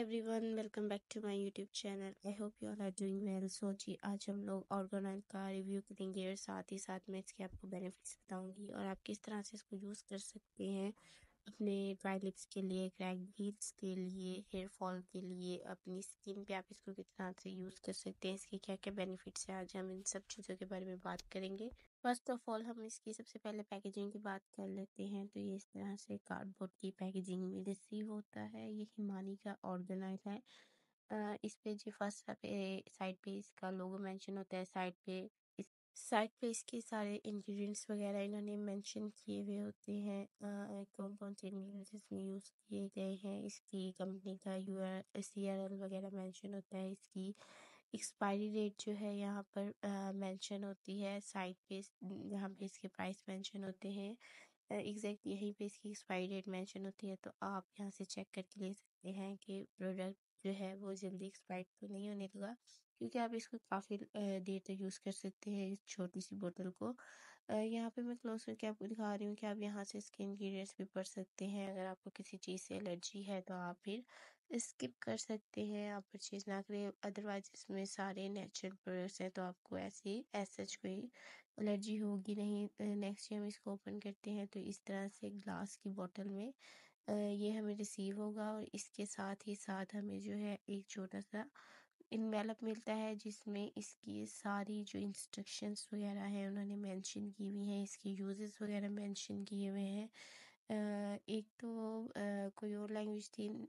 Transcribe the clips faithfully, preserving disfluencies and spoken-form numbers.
Everyone, welcome back to my YouTube channel. I hope you all are doing well. So ji, आज हम लोग ऑर्गेनाइल का review करेंगे और साथ ही साथ मैं इसके आपको बेनिफिट्स बताऊंगी और आप किस तरह से इसको यूज़ कर सकते हैं अपने ड्राई लिप्स के लिए, क्रैक हील्स के लिए, हेयर फॉल के लिए, अपनी स्किन पे आप इसको किस तरह से यूज़ कर सकते हैं, इसके क्या क्या बेनिफिट्स हैं। आज हम इन सब चीज़ों के बारे में बात करेंगे। फर्स्ट ऑफ ऑल हम इसकी सबसे पहले पैकेजिंग की बात कर लेते हैं। तो ये इस तरह से कार्डबोर्ड की पैकेजिंग में रिसीव होता है। ये हिमानी का ऑर्गेनाइल है। अ, इस पे जी फर्स्ट पे साइड पे इसका लोगो मेंशन होता है। साइड पे इस साइड पे इसके सारे इंग्रेडिएंट्स वगैरह इन्होंने मेंशन किए हुए होते हैं। अ, कौन कौन से इंग्रेडिएंट्स इसमें यूज़ किए गए हैं, इसकी कंपनी का U R C R L वगैरह मेंशन होता है। इसकी एक्सपायरी डेट जो है यहाँ पर मेंशन होती है। साइड पे यहाँ पे इसके प्राइस मेंशन होते हैं। एग्जैक्ट यहीं पे इसकी एक्सपायरी डेट मेंशन होती है। तो आप यहाँ से चेक करके ले सकते हैं कि प्रोडक्ट जो है वो जल्दी एक्सपायर तो नहीं होने लगा, क्योंकि आप इसको काफ़ी देर तक यूज़ कर सकते हैं इस छोटी सी बोतल को। अ, यहाँ पे मैं क्लोज करके आपको दिखा रही हूँ कि आप यहाँ से इसके इंग्रेडिएंट्स भी पढ़ सकते हैं। अगर आपको किसी चीज़ से एलर्जी है तो आप फिर स्किप कर सकते हैं, आप परचेज ना करें। अदरवाइज इसमें सारे नेचुरल प्रोडक्ट्स हैं तो आपको ऐसी एज सच कोई एलर्जी होगी नहीं। नेक्स्ट हम इसको ओपन करते हैं तो इस तरह से ग्लास की बोतल में अ, ये हमें रिसीव होगा और इसके साथ ही साथ हमें जो है एक छोटा सा इनवेलप मिलता है, जिसमें इसकी सारी जो इंस्ट्रक्शंस वगैरह हैं उन्होंने मेंशन की हुई हैं, इसके यूजेस वगैरह मेंशन किए हुए हैं। अ, एक तो अ, कोई और लैंग्वेज थी अ,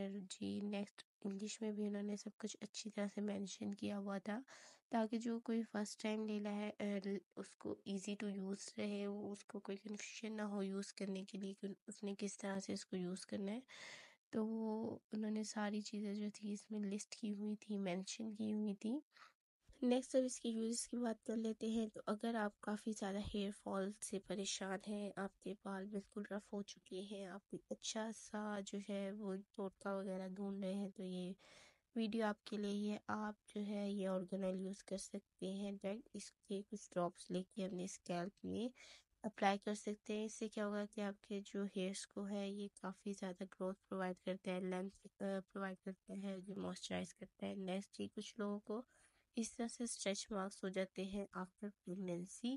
जी नेक्स्ट इंग्लिश में भी उन्होंने सब कुछ अच्छी तरह से मेंशन किया हुआ था, ताकि जो कोई फर्स्ट टाइम ले रहा है अ, ल- उसको इजी टू यूज़ रहे, वो उसको कोई कन्फ्यूजन ना हो यूज़ करने के लिए कि उसने किस तरह से इसको यूज़ करना है। तो वो उन्होंने सारी चीज़ें जो थी इसमें लिस्ट की हुई थी, मेंशन की हुई थी। नेक्स्ट अब इसके यूजेस की बात कर लेते हैं। तो अगर आप काफ़ी ज़्यादा हेयर फॉल से परेशान हैं, आपके बाल बिल्कुल रफ हो चुके हैं, आप कोई अच्छा सा जो है वो टोटका वगैरह ढूंढ रहे हैं, तो ये वीडियो आपके लिए ही है। आप जो है ये ऑर्गेनाइल यूज़ कर सकते हैं। डायरेक्ट इसके कुछ ड्रॉप्स लेके अपने स्कैल्प में अप्लाई कर सकते हैं। इससे क्या होगा कि आपके जो हेयर्स को है ये काफ़ी ज़्यादा ग्रोथ प्रोवाइड करता है, लेंथ प्रोवाइड करता है, जो मॉइस्चराइज करता है। नेक्स्ट ही कुछ लोगों को इस तरह से स्ट्रेच मार्क्स हो जाते हैं आफ्टर प्रेगनेंसी।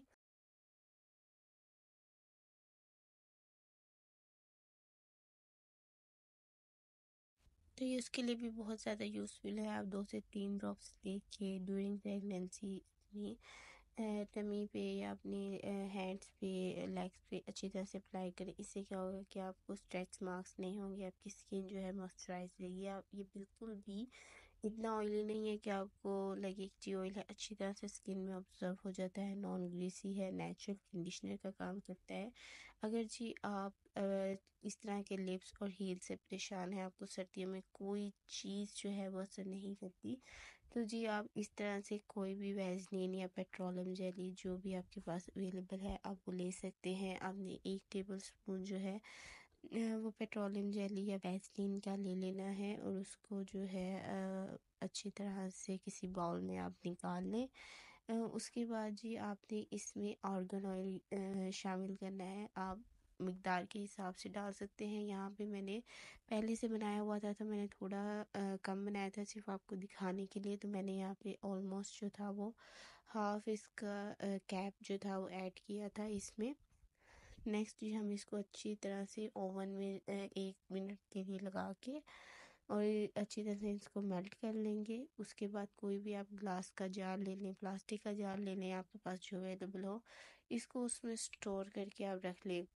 तो ये उसके लिए भी बहुत ज़्यादा यूज़फुल है। आप दो से तीन ड्रॉप्स लेके ड्यूरिंग प्रेगनेंसी अपनी टमी पे या अपने हैंड्स पे, लेग्स पे अच्छी तरह से अप्लाई करें। इससे क्या होगा कि आपको स्ट्रेच मार्क्स नहीं होंगे, आपकी स्किन जो है मॉइस्चराइज रहेगी। आप ये बिल्कुल भी इतना ऑयली नहीं है कि आपको लगे कि ऑयल है, अच्छी तरह से स्किन में ऑब्जर्व हो जाता है, नॉन ग्रीसी है, नेचुरल कंडीशनर का काम करता है। अगर जी आप अ, इस तरह के लिप्स और हील से परेशान हैं, आपको सर्दियों में कोई चीज़ जो है वो असर नहीं करती, तो जी आप इस तरह से कोई भी वैसलीन या पेट्रोलियम जेली जो भी आपके पास अवेलेबल है आप वो ले सकते हैं। आपने एक टेबल स्पून जो है अ, वो पेट्रोलियम जेली या वैसलीन का ले लेना है और उसको जो है अ, अच्छी तरह से किसी बाउल में आप निकाल लें। अ, उसके बाद जी आपने इसमें आर्गन ऑयल शामिल करना है। आप मिकदार के हिसाब से डाल सकते हैं। यहाँ पे मैंने पहले से बनाया हुआ था तो मैंने थोड़ा अ, कम बनाया था सिर्फ आपको दिखाने के लिए। तो मैंने यहाँ पे ऑलमोस्ट जो था वो हाफ इसका कैप जो था वो ऐड किया था इसमें। नेक्स्ट जी हम इसको अच्छी तरह से ओवन में अ, एक मिनट के लिए लगा के और अच्छी तरह से इसको मेल्ट कर लेंगे। उसके बाद कोई भी आप ग्लास का जार ले लें, प्लास्टिक का जार ले लें, आपके पास जो अवेलेबल हो, इसको उसमें स्टोर करके आप रख लें।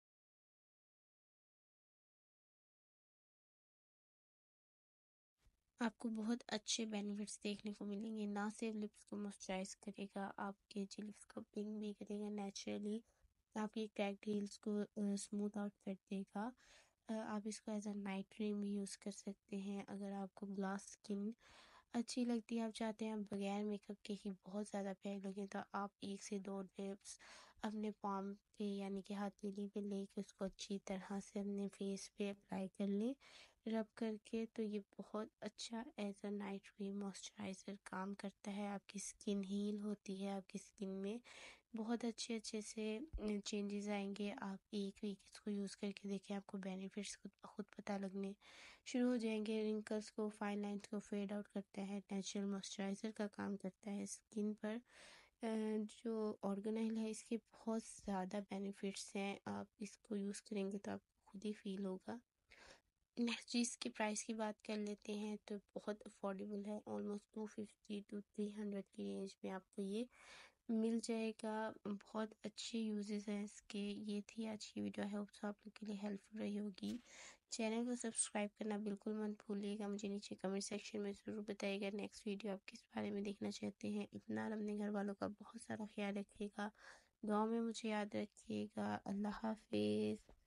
आपको बहुत अच्छे बेनिफिट्स देखने को मिलेंगे। ना सिर्फ लिप्स को मॉइस्चराइज करेगा, आपके जो लिप्स को पिंक भी करेगा नेचुरली, आपकी क्रैक्ड हील्स को स्मूथ आउट कर देगा। अ, आप इसको एज अ नाइट क्रीम भी यूज़ कर सकते हैं। अगर आपको ग्लास स्किन अच्छी लगती है, आप चाहते हैं आप बगैर मेकअप के ही बहुत ज़्यादा प्यारे लगे, तो आप एक से दो ड्रिप्स अपने पाम पे यानी कि हथेली पे लेके उसको अच्छी तरह से अपने फेस पे अप्लाई कर लें रब करके। तो ये बहुत अच्छा as a night cream moisturiser काम करता है। आपकी स्किन हील होती है, आपकी स्किन में बहुत अच्छे अच्छे से चेंजेस आएंगे। आप एक वीक इसको यूज़ करके देखें, आपको बेनिफिट्स खुद खुद पता लगने शुरू हो जाएंगे। रिंकल्स को, फाइन लाइन्स को फेड आउट करता है, नेचुरल मॉइस्चराइज़र का काम करता है स्किन पर। अ, जो ऑर्गेनाइल है इसके बहुत ज़्यादा बेनिफिट्स हैं, आप इसको यूज़ करेंगे तो आपको खुद ही फील होगा। नेक्स्ट चीज़ की प्राइस की बात कर लेते हैं तो बहुत अफोर्डेबल है, almost two fifty two three hundred की रेंज में आपको ये मिल जाएगा। बहुत अच्छे यूजेस हैं इसके। ये थी आज की वीडियो, आई होप सो आप लोग के लिए हेल्पफुल रही होगी। चैनल को सब्सक्राइब करना बिल्कुल मत भूलिएगा। मुझे नीचे कमेंट सेक्शन में ज़रूर बताइएगा नेक्स्ट वीडियो आप किस बारे में देखना चाहते हैं। अपना और अपने घर वालों का बहुत सारा ख्याल रखिएगा, दुआ में मुझे याद रखिएगा। अल्लाह हाफिज़।